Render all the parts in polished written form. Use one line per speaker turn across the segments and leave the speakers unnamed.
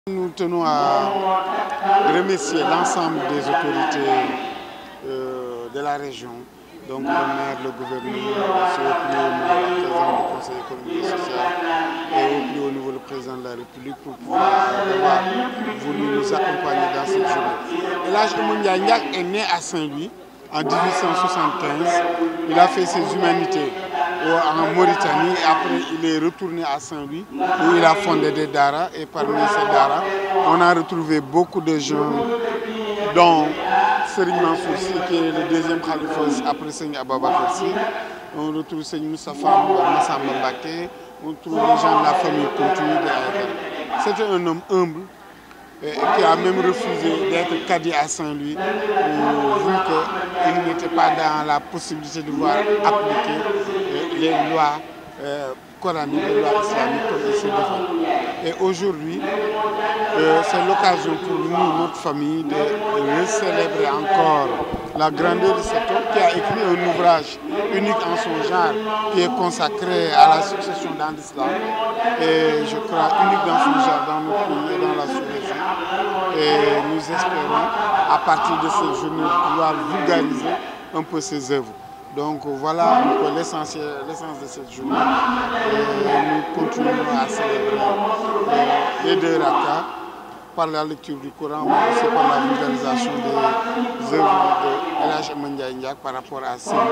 Nous tenons à remercier l'ensemble des autorités de la région, donc le maire, le gouverneur, aussi au plus haut niveau, le président du Conseil économique et social et au plus haut niveau le président de la République pour pouvoir avoir voulu nous accompagner dans cette journée. El Hadj Oumar Ndiaye est né à Saint-Louis en 1875. Il a fait ses humanités en Mauritanie et après il est retourné à Saint-Louis où il a fondé des daras et parmi ces daras on a retrouvé beaucoup de gens dont Serigne Mansour Sy qui est le deuxième khalife après Serigne Ababacar Sy. On retrouve Serigne Moustapha Massamba Mbacké, on trouve les gens de la famille Kounta de Aïdara. C'était un homme humble qui a même refusé d'être cadi à Saint-Louis vu qu'il n'était pas dans la possibilité de voir appliquer les lois coraniques, les lois islamiques comme il se devait. Et aujourd'hui, c'est l'occasion pour nous, notre famille, de célébrer encore la grandeur de cet homme qui a écrit un ouvrage unique en son genre qui est consacré à la succession dans l'islam et je crois unique dans son genre dans notre pays et dans la sous-région. Et nous espérons à partir de cette journée pouvoir vulgariser un peu ses œuvres. Donc voilà un peu l'essence de cette journée. Et nous continuons à célébrer les deux rakas par la lecture du Coran, mais aussi par la vulgarisation des œuvres de El Hadj Oumar Ndiaye par rapport à Saint-Louis.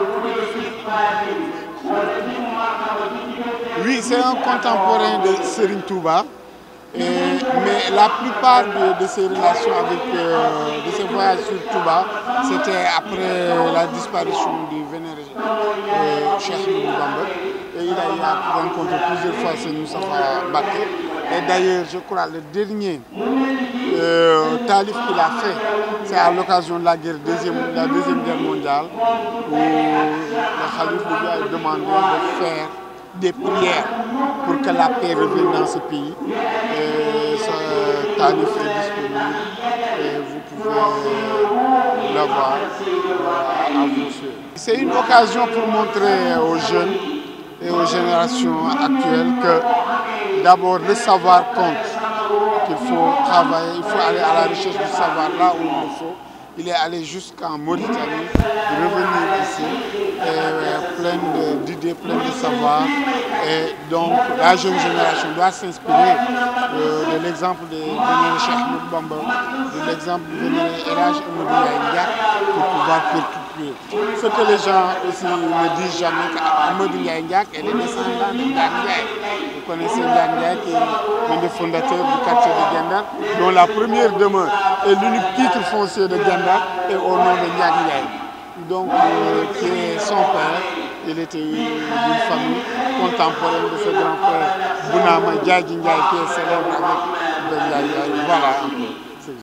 Oui, c'est un contemporain de Serigne Touba. Mais la plupart de ses relations de ses voyages sur Touba, c'était après la disparition du vénéré Cheikh Ahmadou Bamba. Et il a rencontré plusieurs fois Serigne Moustapha Mbacké. Et d'ailleurs, je crois le dernier talif qu'il a fait, c'est à l'occasion de la deuxième guerre mondiale, où le khalife lui a demandé de faire des prières pour que la paix revienne dans ce pays. Et ce talif est disponible et vous pouvez l'avoir à vos yeux. C'est une occasion pour montrer aux jeunes et aux générations actuelles que d'abord le savoir compte, qu'il faut travailler, il faut aller à la recherche du savoir là où il le faut. Il est allé jusqu'en Mauritanie, revenir ici, plein d'idées, plein de savoir. Et donc la jeune génération doit s'inspirer de l'exemple de vénéré Cheikh Ahmadou Bamba, de l'exemple de vénéré El Hadj Oumar Ndiaye pour pouvoir perpétuer. Ce que les gens aussi ne disent jamais, qu'Amadou Ndiaye est le descendant de Ndiaye. Vous connaissez Ndiaye qui est l'un des fondateurs du quartier de Gendar, dont la première demeure et l'unique titre foncier de Gendar est au nom de Ndiaye. Donc, qui est son père, il était d'une famille contemporaine de ce grand frère Bounama Ndiaye qui est célèbre avec Ndiaye. Voilà.